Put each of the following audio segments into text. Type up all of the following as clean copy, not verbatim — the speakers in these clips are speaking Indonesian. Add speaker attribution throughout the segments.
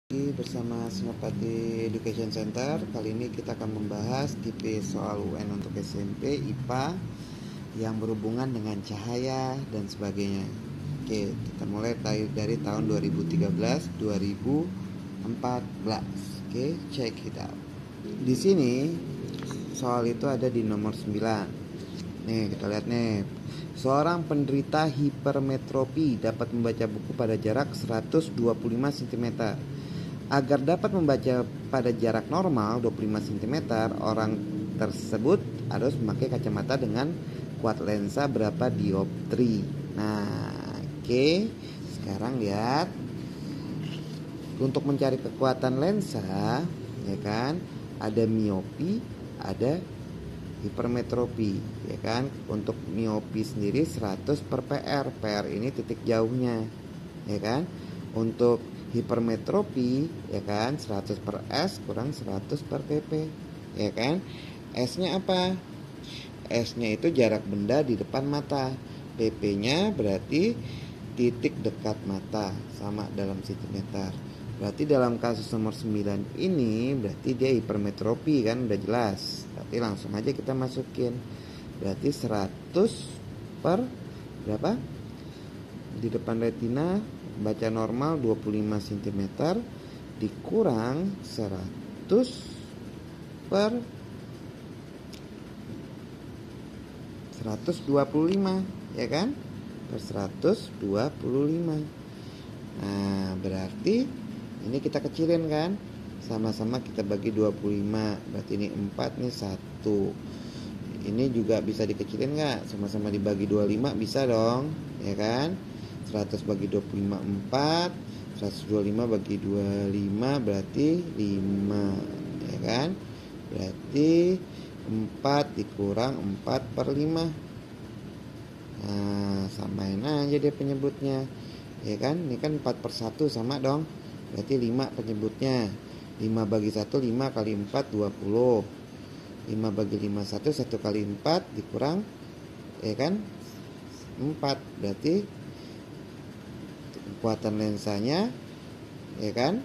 Speaker 1: Bersama Senopati Education Center. Kali ini kita akan membahas tipe soal UN untuk SMP IPA yang berhubungan dengan cahaya dan sebagainya. Oke, kita mulai dari tahun 2013-2014. Oke, check it out. Di sini soal itu ada di nomor 9. Nih, kita lihat nih. Seorang penderita hipermetropi dapat membaca buku pada jarak 125 cm. Agar dapat membaca pada jarak normal 25 cm, orang tersebut harus memakai kacamata dengan kuat lensa berapa dioptri. Nah, oke. Sekarang lihat. Untuk mencari kekuatan lensa, ya kan? Ada miopi, ada hipermetropi, ya kan? Untuk miopi sendiri 100 per PR. PR ini titik jauhnya, ya kan? Untuk hipermetropi, ya kan, 100 per S kurang 100 per PP, ya kan. S-nya apa? S-nya itu jarak benda di depan mata. PP-nya berarti titik dekat mata, sama dalam cm. Berarti dalam kasus nomor 9 ini berarti dia hipermetropi, kan udah jelas. Berarti langsung aja kita masukin. Berarti 100 per berapa? Di depan retina baca normal 25 cm dikurang 100 per 125, ya kan? Per 125. Nah, berarti ini kita kecilin kan? Sama-sama kita bagi 25. Berarti ini 4, nih 1. Ini juga bisa dikecilin nggak? Sama-sama dibagi 25 bisa dong, ya kan? 100 bagi 25 4, 125 bagi 25 berarti 5, ya kan? Berarti 4 dikurang 4 per 5. Nah, samain aja dia penyebutnya, ya kan? Ini kan 4 per 1 sama dong. Berarti 5 penyebutnya. 5 bagi 1 5 kali 4 20. 5 bagi 5 1 kali 4 dikurang, ya kan? 4. Berarti kekuatan lensanya, ya kan,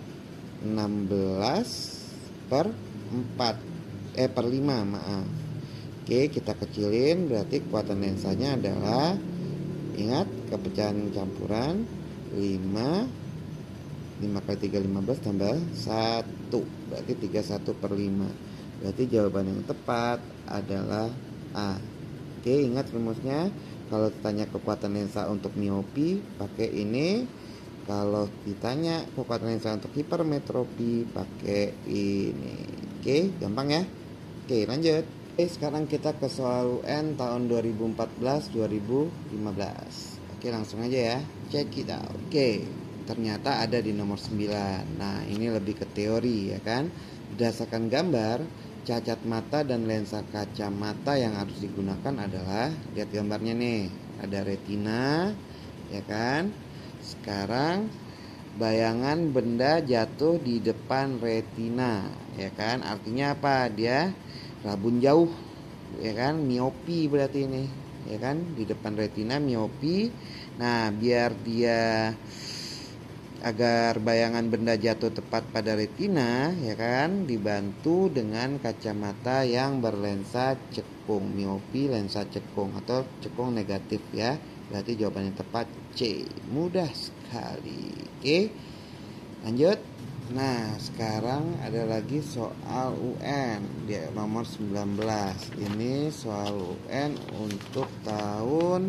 Speaker 1: 16 per 4 per 5, maaf. Oke, kita kecilin. Berarti kekuatan lensanya adalah, ingat kepecahan campuran, 5 kali 3 15 tambah 1, berarti 31 per 5. Berarti jawaban yang tepat adalah A. Oke, ingat rumusnya. Kalau ditanya kekuatan lensa untuk miopi pakai ini. Kalau ditanya kekuatan lensa untuk hipermetropi pakai ini. Oke, gampang ya. Oke, lanjut. Oke, sekarang kita ke soal UN tahun 2014-2015. Oke, langsung aja ya. Check it out. Oke, ternyata ada di nomor 9. Nah, ini lebih ke teori, ya kan. Berdasarkan gambar, cacat mata dan lensa kacamata yang harus digunakan adalah, lihat gambarnya nih, ada retina, ya kan. Sekarang bayangan benda jatuh di depan retina, ya kan. Artinya apa? Dia rabun jauh, ya kan, miopi berarti ini, ya kan, di depan retina miopi. Nah, biar dia agar bayangan benda jatuh tepat pada retina, ya kan, dibantu dengan kacamata yang berlensa cekung, miopi lensa cekung atau cekung negatif, ya. Berarti jawabannya tepat C. Mudah sekali. Oke, lanjut. Nah, sekarang ada lagi soal UN di nomor 19. Ini soal UN untuk tahun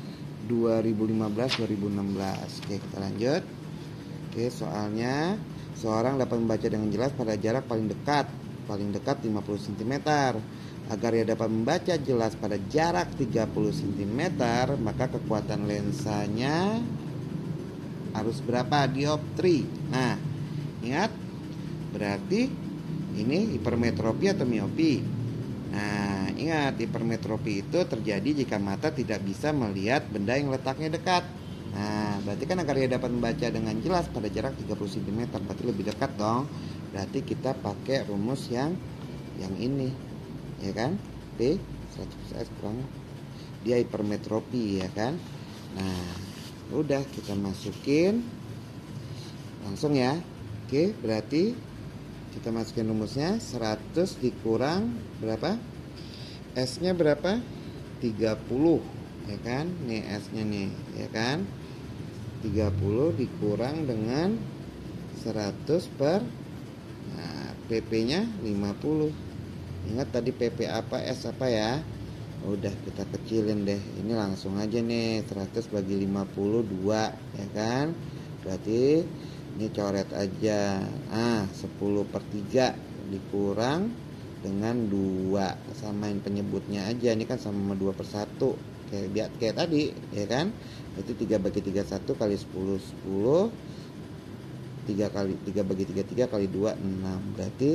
Speaker 1: 2015-2016. Oke, kita lanjut. Oke, soalnya seorang dapat membaca dengan jelas pada jarak paling dekat 50 cm. Agar ia dapat membaca jelas pada jarak 30 cm, maka kekuatan lensanya harus berapa dioptri? Nah, ingat, berarti ini hipermetropi atau miopi. Nah, ingat, hipermetropi itu terjadi jika mata tidak bisa melihat benda yang letaknya dekat. Nah, berarti kan agar ia dapat membaca dengan jelas pada jarak 30 cm, berarti lebih dekat dong. Berarti kita pakai rumus yang ini, ya kan? P 100 S kurang dia hipermetropi, ya kan? Nah, udah kita masukin langsung ya. Oke, berarti kita masukin rumusnya 100 dikurang berapa? S-nya berapa? 30, ya kan? Nih S-nya nih, ya kan? 30 dikurang dengan 100 per, nah, PP-nya 50. Ingat tadi PP apa, S apa ya? Udah kita kecilin deh. Ini langsung aja nih, 100 bagi 52, ya kan? Berarti ini coret aja. 10/3 dikurang dengan 2. Samain penyebutnya aja. Ini kan sama 2/1. Kayak tadi, ya kan? Itu 3 bagi 3 1 kali 10 10. 3 bagi 3 3 kali 2 6. Berarti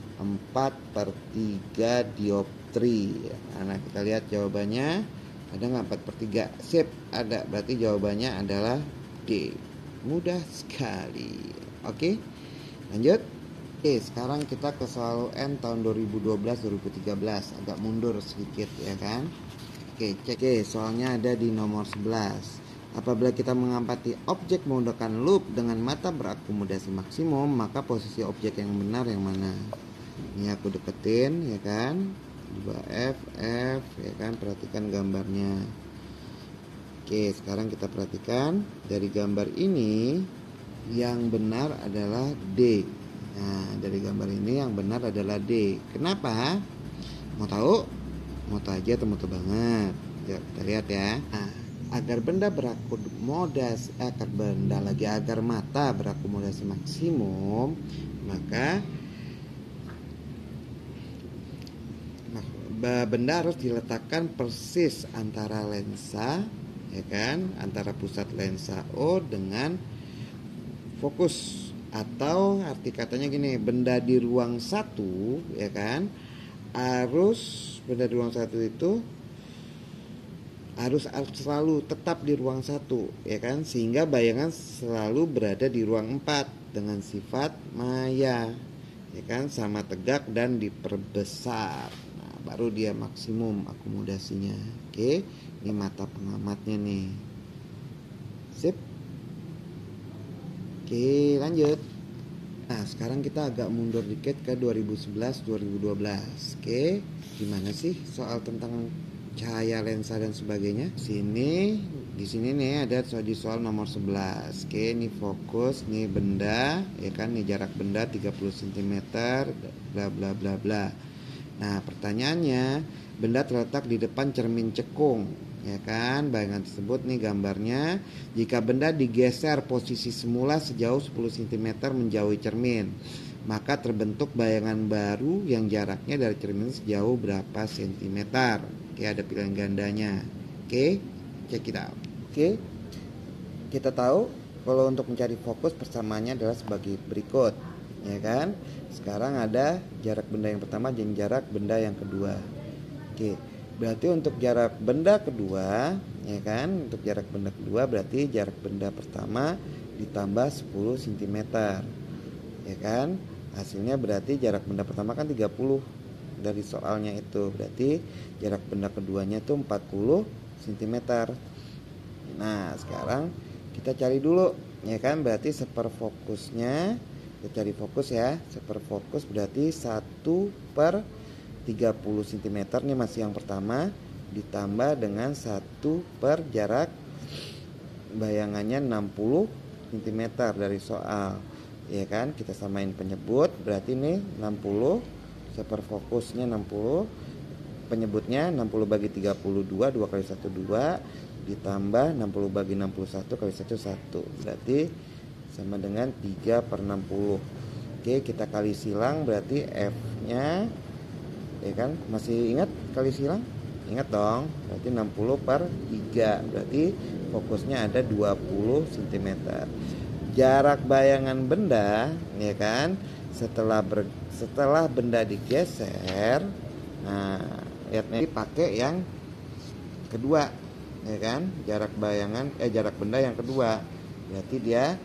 Speaker 1: 4/3 dioptri. Nah, kita lihat jawabannya. Ada nggak 4/3? Sip, ada. Berarti jawabannya adalah D. Mudah sekali. Oke, lanjut. Oke, sekarang kita ke soal UN tahun 2012-2013. Agak mundur sedikit, ya kan? Oke, cek. Oke, soalnya ada di nomor 11. Apabila kita mengamati objek menggunakan loop dengan mata berakomodasi maksimum, maka posisi objek yang benar yang mana? Ini aku deketin, ya kan? 2F, F, ya kan? Perhatikan gambarnya. Oke, sekarang kita perhatikan dari gambar ini yang benar adalah D. Nah, dari gambar ini yang benar adalah D. Kenapa? Mau tahu? Mau tahu aja atau mau tahu banget? Yuk, kita lihat ya. Nah, agar mata berakomodasi maksimum, maka benda harus diletakkan persis antara lensa, ya kan, antara pusat lensa O dengan fokus. Atau arti katanya gini, benda di ruang satu, ya kan, benda di ruang satu itu harus selalu tetap di ruang satu, ya kan, sehingga bayangan selalu berada di ruang 4 dengan sifat maya, ya kan, sama tegak dan diperbesar. Nah, baru dia maksimum akomodasinya. Oke, ini mata pengamatnya nih. Sip. Oke, lanjut. Nah, sekarang kita agak mundur dikit ke 2011-2012. Oke, gimana sih soal tentang cahaya lensa dan sebagainya? Di sini nih ada di soal nomor 11. Oke, ini fokus, nih benda, ya kan, nih jarak benda 30 cm, bla bla bla bla. Nah, pertanyaannya, benda terletak di depan cermin cekung, ya kan? Bayangan tersebut nih gambarnya. Jika benda digeser posisi semula sejauh 10 cm menjauhi cermin, maka terbentuk bayangan baru yang jaraknya dari cermin sejauh berapa sentimeter. Oke, ada pilihan gandanya. Oke, check it out. Oke, kita tahu kalau untuk mencari fokus persamaannya adalah sebagai berikut, ya kan? Sekarang ada jarak benda yang pertama dan jarak benda yang kedua. Oke, berarti untuk jarak benda kedua, ya kan, untuk jarak benda kedua berarti jarak benda pertama ditambah 10 cm, ya kan. Hasilnya berarti jarak benda pertama kan 30 dari soalnya itu, berarti jarak benda keduanya itu 40 cm. Nah, sekarang kita cari dulu, ya kan, berarti seperfokusnya, kita cari fokus ya. Seperfokus berarti 1/30 cm, ini masih yang pertama, ditambah dengan 1 per jarak bayangannya 60 cm dari soal, ya kan. Kita samain penyebut, berarti ini 60, seperfokusnya 60, penyebutnya 60 bagi 32, 2 kali 1 2, ditambah 60 bagi 61 kali 1 1, berarti sama dengan 3/60. Oke, kita kali silang, berarti F nya, ya kan, masih ingat kali silang? Ingat dong, berarti 60/3, berarti fokusnya ada 20 cm. Jarak bayangan benda, ya kan, setelah benda digeser, nah lihat nih, pakai yang kedua, ya kan, jarak benda yang kedua, berarti dia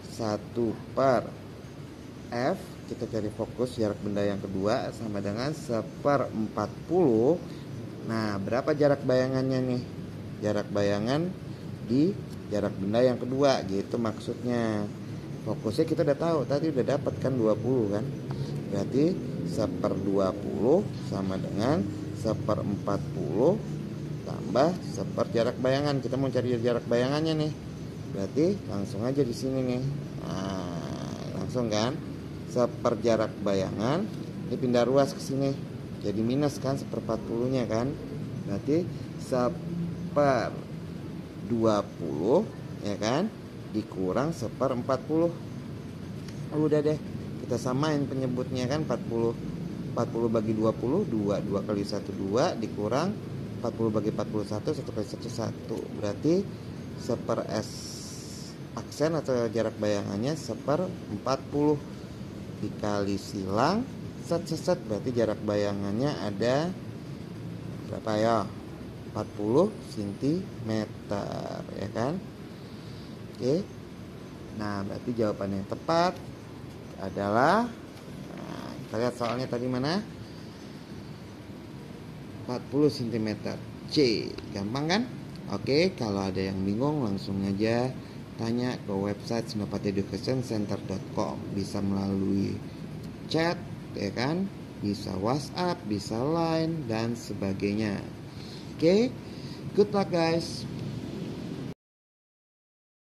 Speaker 1: 1/F, kita cari fokus jarak benda yang kedua sama dengan 1/40. Nah, berapa jarak bayangannya nih? Jarak bayangan di jarak benda yang kedua, gitu maksudnya. Fokusnya kita udah tahu, tadi udah dapat kan 20 kan. Berarti 1/20 sama dengan 1/40 tambah 1 jarak bayangan. Kita mau cari jarak bayangannya nih. Berarti langsung aja di sini nih. Nah, langsung kan. 1 jarak bayangan ini pindah ruas ke sini. Jadi minus kan 1/40-nya kan. Berarti 1/20 ya kan dikurang 1/40. Udah deh, kita samain penyebutnya kan 40 bagi 20 2 kali 1 2 dikurang 40 bagi 41 1 kali 1 1. Berarti 1/s aksen atau jarak bayangannya 1/40 dikali silang set berarti jarak bayangannya ada berapa ya? 40 cm ya kan. Oke. Nah, berarti jawabannya yang tepat adalah, nah, kita lihat soalnya tadi mana, 40 cm. C, gampang kan? Oke, kalau ada yang bingung langsung aja tanya ke website senopatieducationcenter.com. Bisa melalui chat ya kan, bisa WhatsApp, bisa Line dan sebagainya. Oke, good luck guys.